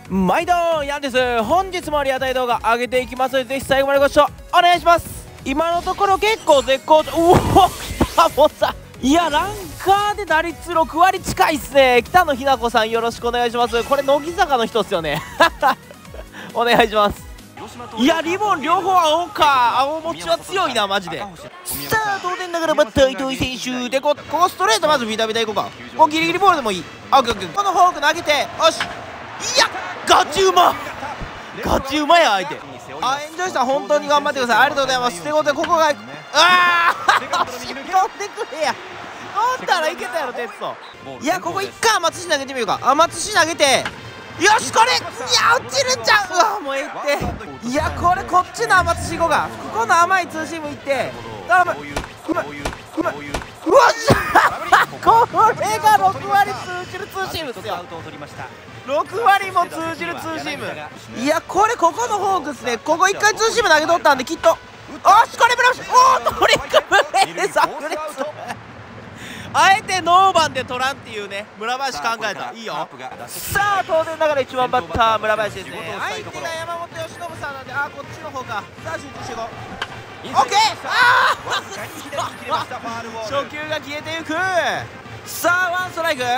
毎度ヤンです。本日もリアタイ動画上げていきますので、ぜひ最後までご視聴お願いします。今のところ結構絶好調。うおっ、北本さん、いやランカーで打率6割近いっすね。北野日向子さん、よろしくお願いします。これ乃木坂の人っすよねお願いします。いやリボン両方青か。青持ちは強いなマジで。さあ同点ながらバッター糸井選手で、ここストレートまずビタビタいこうか。もうギリギリボールでもいい。オッケーオッケー。このフォーク投げて、よし。いやガチうま、ガチうまや相手。あ、エンジョイさん本当に頑張ってください。ありがとうございます。ってことでここが、ああ押し込んでくれや。飛んだらいけたやろテスト。いやここ一回松市投げてみようか。あ、松市投げて、よしこれ、いや落ちるんちゃう。うわもうええって。いやこれこっちの松市行こうか。ここの甘いツーシームいって、あうまいうまいうまいうわっしゃこれが6割通じるツーシームですよ。6割も通じるツーシーム。いやこれここのフォークですね。ここ1回ツーシーム投げ取ったんできっと、よしこれブラシ、おおトリックプレー炸裂あえてノーバンで取らんっていうね、村林考えた。いいよ。さあ当然ながら1番バッター村林ですね。相手が山本由伸さんなんで、あこっちの方か。さあ集中していこう。オッケー。ああ初球が消えていく。さあワンストライク。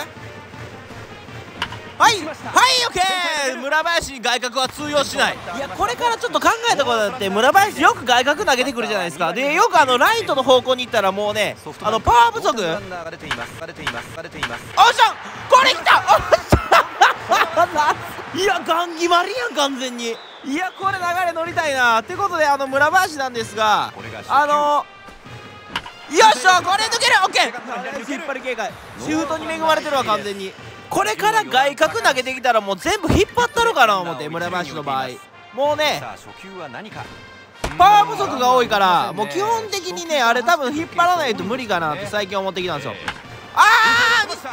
はいはいオッケー。村林に外角は通用しない。いやこれからちょっと考えたことだって、村林よく外角投げてくるじゃないですか。でよくライトの方向に行ったらもうね、パワー不足。おっしゃんこれきた。おっしゃんいやガン決まりやん完全に。いやこれ流れ乗りたいな。ってことで村林なんですが、よっしゃこれ抜ける。オッケー。引っ張り警戒、シフトに恵まれてるわ完全に。これから外角投げてきたらもう全部引っ張ったろかな思って、村林の場合もうねパワー不足が多いから、もう基本的にねあれ多分引っ張らないと無理かなって最近思ってきたんですよ。あーミスった、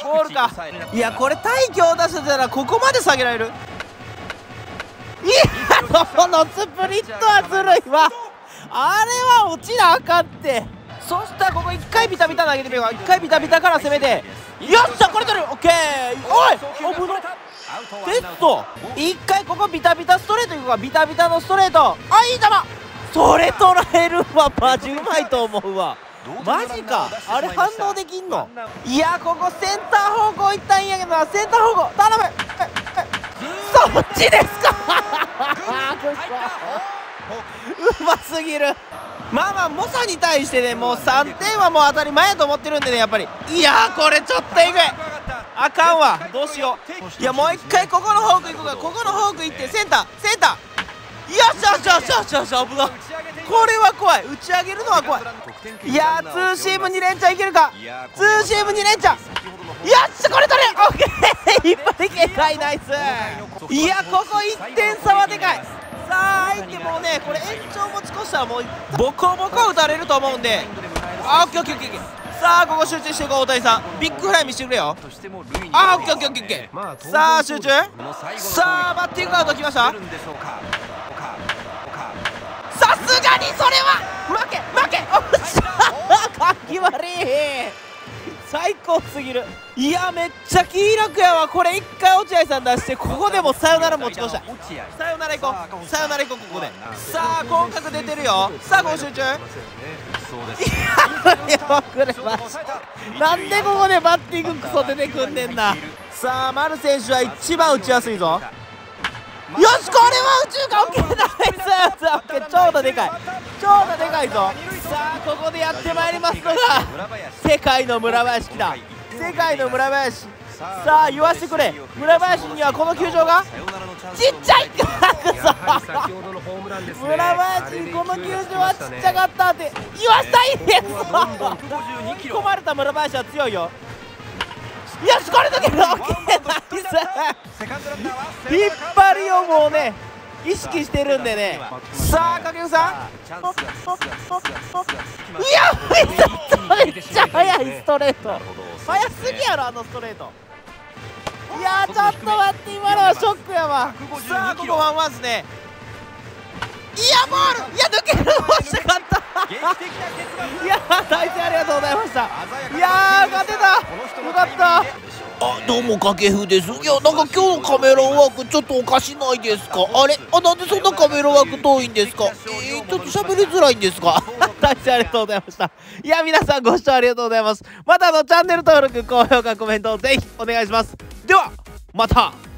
ボールか。いやこれ大挙を出せたらここまで下げられる。いやこのスプリットはずるいわ。あれは落ちなあかんって。そしたらここ1回ビタビタ投げてみようか。1回ビタビタから攻めて、よっしゃこれ取る。オッケー。おい危なテスト。1回ここビタビタストレートいくか。ビタビタのストレート、あいい球。それ捉えるわマジうまいと思うわ。マジかあれ反応できんの。いやここセンター方向行ったんやけどな。センター方向頼む。そっちですかうますぎる。まあまあ猛者に対してね、もう3点はもう当たり前やと思ってるんでね、やっぱり。いやーこれちょっとえぐい、あかんわ、どうしよう。いやもう一回ここのフォークいこうか。ここのフォークいってセンターよしよしよしよしよし、危な。これは怖い、打ち上げるのは怖い。いやーツーシーム2連チャンいけるか。ツーシーム2連チャン、よっしゃこれ取れ。オッケーいっぱい警戒ナイス。いやここ1点差はでかい。さあ相手もねこれ延長持ち越したらもうボコボコ打たれると思うんで、あオッケーオッケーオッケー。さあここ集中していこう。大谷さんビッグフライ見せてくれよ。あオッケーオッケーオッケーオッケー。さあ集中。さあバッティングアウトきました。さすがにそれは負けおっしゃかき悪い、最高すぎる。いやめっちゃ気楽やわ。これ1回落合さん出して、ここでもサヨナラ持ち越したい。サヨナラ行こう、サヨナラ行こうここで。さあ広角出てるよ。さあこう集中。いや遅れました。なんでここでバッティングクソ出てくんねんな。さあ丸選手は一番打ちやすいぞ。よしこれは宇宙か。オッケーナイス。オッケーちょうどでかい、ちょうどでかいぞ。さあここでやってまいりますのが世界の村林来た。世界の村林。さあ言わせてくれ。村林にはこの球場がちっちゃい村林にこの球場はちっちゃかったって言わしたいんです。込まれた村林は強いよ。よしこれだけどオッケーナイス。引っ張りをもうね意識してるんでね。さあ掛布さん、いやめっちゃ速いストレート、速すぎやろあのストレート。いやちょっと待って、今のはショックやわ。さあここワンワンですね。いやボール、いや抜けるのしたかったいやー、大勢ありがとうございました。いやー、勝てた、よかった。あ、どうも掛布です。いや、なんか今日のカメラワークちょっとおかしないですか？あれ、なんでそんなカメラワーク遠いんですか？ちょっと喋りづらいんですか？大勢ありがとうございました。いや、皆さんご視聴ありがとうございます。またチャンネル登録、高評価、コメントをぜひお願いします。ではまた。